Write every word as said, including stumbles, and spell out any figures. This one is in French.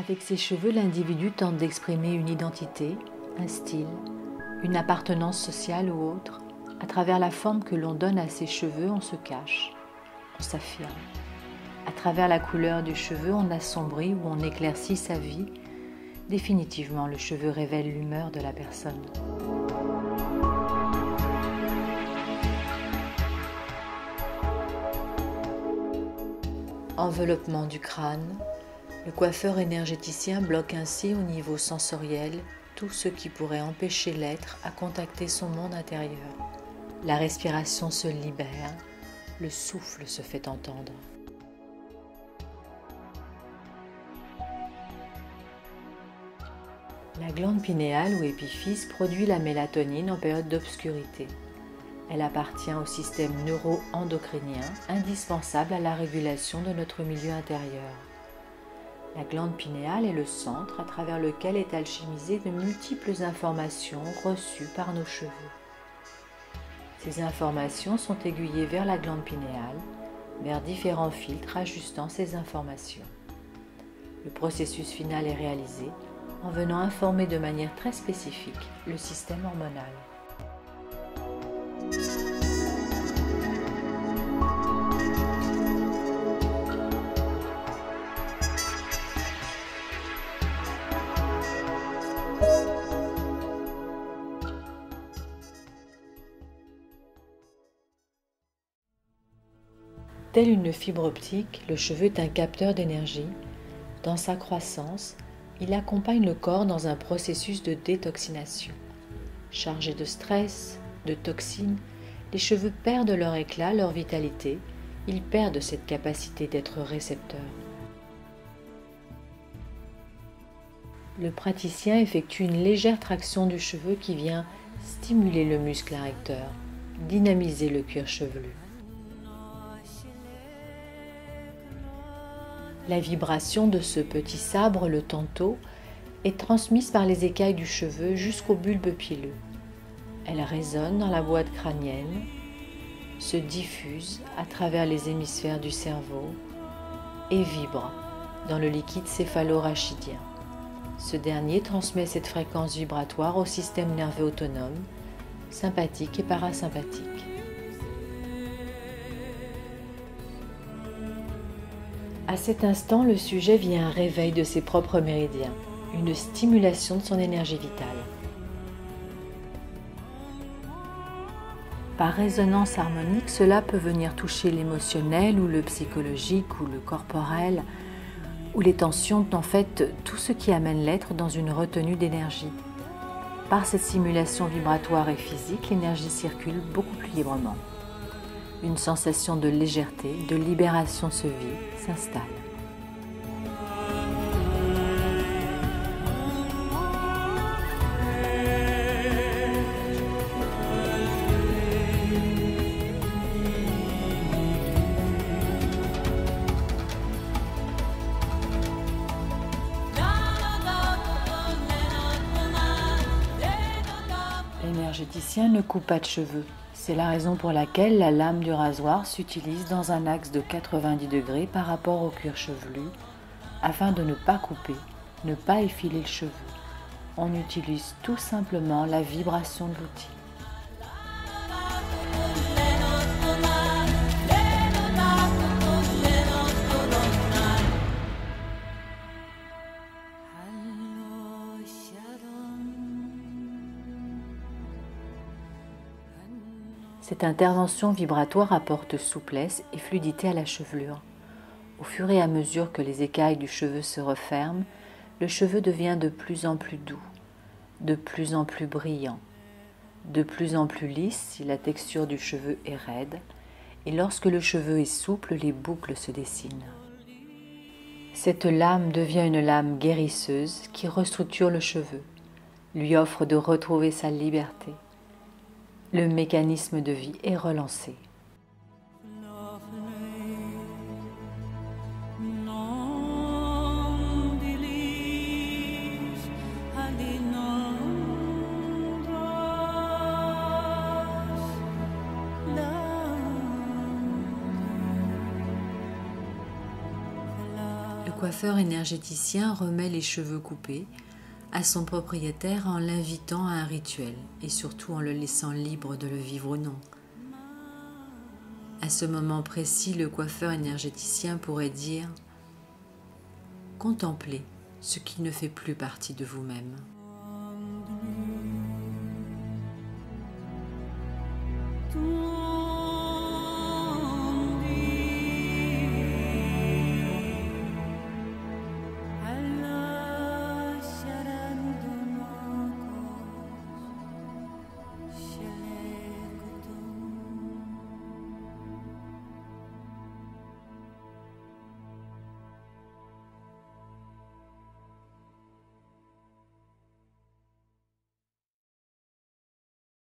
Avec ses cheveux, l'individu tente d'exprimer une identité, un style, une appartenance sociale ou autre. À travers la forme que l'on donne à ses cheveux, on se cache, on s'affirme. À travers la couleur du cheveu, on assombrit ou on éclaircit sa vie. Définitivement, le cheveu révèle l'humeur de la personne. Enveloppement du crâne. Le coiffeur énergéticien bloque ainsi au niveau sensoriel tout ce qui pourrait empêcher l'être à contacter son monde intérieur. La respiration se libère, le souffle se fait entendre. La glande pinéale ou épiphyse produit la mélatonine en période d'obscurité. Elle appartient au système neuro-endocrinien, indispensable à la régulation de notre milieu intérieur. La glande pinéale est le centre à travers lequel est alchimisée de multiples informations reçues par nos cheveux. Ces informations sont aiguillées vers la glande pinéale, vers différents filtres ajustant ces informations. Le processus final est réalisé en venant informer de manière très spécifique le système hormonal. Tel une fibre optique, le cheveu est un capteur d'énergie. Dans sa croissance, il accompagne le corps dans un processus de détoxination. Chargés de stress, de toxines, les cheveux perdent leur éclat, leur vitalité. Ils perdent cette capacité d'être récepteurs. Le praticien effectue une légère traction du cheveu qui vient stimuler le muscle arrecteur, dynamiser le cuir chevelu. La vibration de ce petit sabre, le tanto, est transmise par les écailles du cheveu jusqu'au bulbe pileux. Elle résonne dans la boîte crânienne, se diffuse à travers les hémisphères du cerveau et vibre dans le liquide céphalo-rachidien. Ce dernier transmet cette fréquence vibratoire au système nerveux autonome, sympathique et parasympathique. À cet instant, le sujet vit un réveil de ses propres méridiens, une stimulation de son énergie vitale. Par résonance harmonique, cela peut venir toucher l'émotionnel ou le psychologique ou le corporel, ou les tensions, en fait, tout ce qui amène l'être dans une retenue d'énergie. Par cette stimulation vibratoire et physique, l'énergie circule beaucoup plus librement. Une sensation de légèreté, de libération se vit, s'installe. L'énergéticien ne coupe pas de cheveux. C'est la raison pour laquelle la lame du rasoir s'utilise dans un axe de quatre-vingt-dix degrés par rapport au cuir chevelu, afin de ne pas couper, ne pas effiler le cheveu. On utilise tout simplement la vibration de l'outil. Cette intervention vibratoire apporte souplesse et fluidité à la chevelure. Au fur et à mesure que les écailles du cheveu se referment, le cheveu devient de plus en plus doux, de plus en plus brillant, de plus en plus lisse si la texture du cheveu est raide, et lorsque le cheveu est souple, les boucles se dessinent. Cette lame devient une lame guérisseuse qui restructure le cheveu, lui offre de retrouver sa liberté. Le mécanisme de vie est relancé. Le coiffeur énergéticien remet les cheveux coupés à son propriétaire en l'invitant à un rituel et surtout en le laissant libre de le vivre ou non. À ce moment précis, le coiffeur énergéticien pourrait dire « Contemplez ce qui ne fait plus partie de vous-même ». Tout